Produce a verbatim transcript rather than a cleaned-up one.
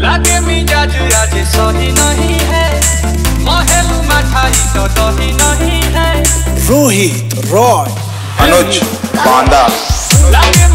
लागे मिजाज आज सही नहीं है, महल मठाई तो दही नहीं है। रोहित रॉय, अनुज बांदा। लागे